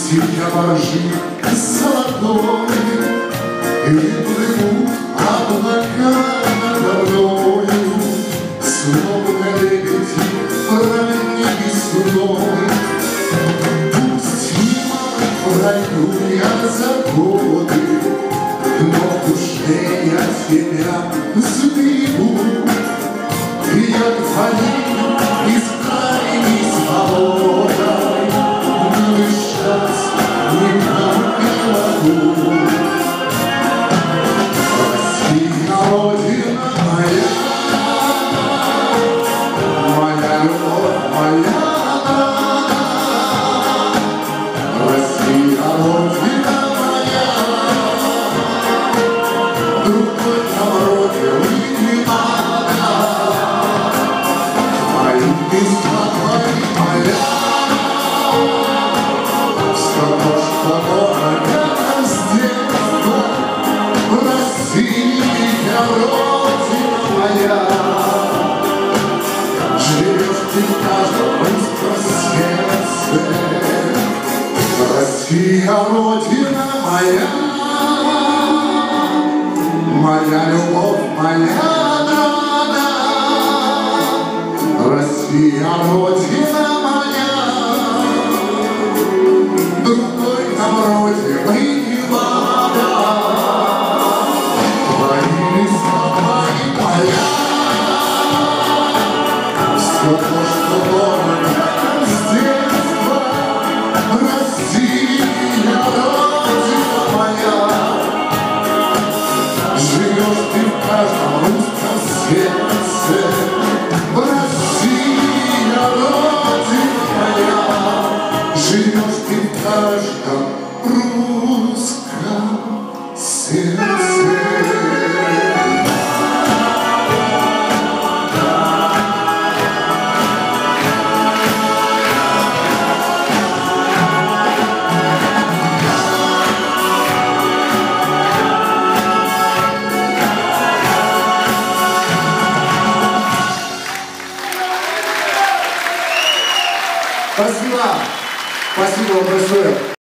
Сидя ложи золотой, и плывут облака надо мною, словно лебеди пронесной. Пусть мимо пройду я за годы, но в душе я тебя сберегу. И я твоим из крайней свободой дышать не могу. Россия, Родина моя, моя любовь, моя. Россия, Родина моя, другой нам родины не надо. Мои песни, мои поля, все то, что дорого с детства. Россия, Родина моя, живешь ты в каждом русском сердце. Россия, Родина моя, моя любовь, моя дорога. Россия, Родина моя, другой нам родины не надо. Твои леса, твои поля, все то, что дорого с детства. Россия, Родина моя, живешь ты в каждом русском сердце. Россия, Родина моя, живешь ты в каждом русском сердце. Спасибо. Спасибо вам большое.